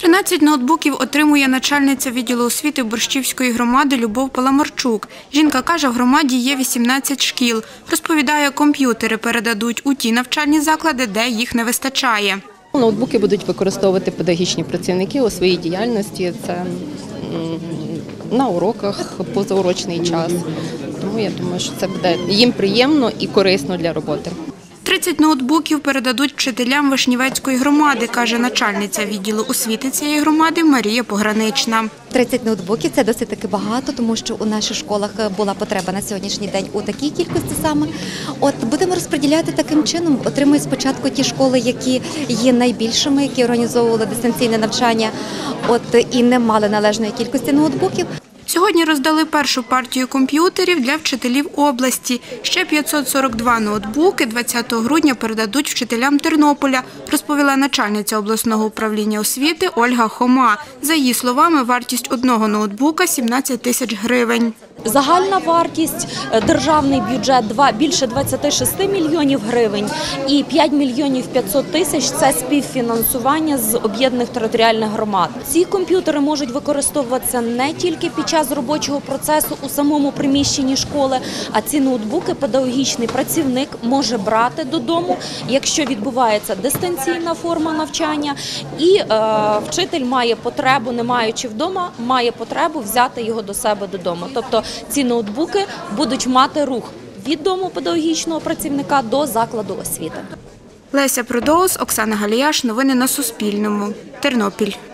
13 ноутбуків отримує начальниця відділу освіти Борщівської громади Любов Паламарчук. Жінка каже, в громаді є 18 шкіл. Розповідає, комп'ютери передадуть у ті навчальні заклади, де їх не вистачає. Ноутбуки будуть використовувати педагогічні працівники у своїй діяльності. Це на уроках, позаурочний час. Тому я думаю, що це буде їм приємно і корисно для роботи. 30 ноутбуків передадуть вчителям Вишнівецької громади, каже начальниця відділу освіти цієї громади Марія Погранична. 30 ноутбуків – це досить таки багато, тому що у наших школах була потреба на сьогоднішній день у такій кількості саме. Будемо розподіляти таким чином. Отримують спочатку ті школи, які є найбільшими, які організовували дистанційне навчання, і не мали належної кількості ноутбуків. Сьогодні роздали першу партію комп'ютерів для вчителів області. Ще 542 ноутбуки 20 грудня передадуть вчителям Тернополя, розповіла начальниця обласного управління освіти Ольга Хома. За її словами, вартість одного ноутбука – 17 тисяч гривень. Загальна вартість, державний бюджет більше 26 мільйонів гривень і 5 мільйонів 500 тисяч – це співфінансування з об'єднаних територіальних громад. Ці комп'ютери можуть використовуватися не тільки під час робочого процесу у самому приміщенні школи, а ці ноутбуки педагогічний працівник може брати додому, якщо відбувається дистанційна форма навчання, і вчитель має потребу, не маючи вдома, має потребу взяти його до себе додому. Тобто ці ноутбуки будуть мати рух від дому педагогічного працівника до закладу освіти. Леся Продоус, Оксана Галіяш. Новини на Суспільному. Тернопіль.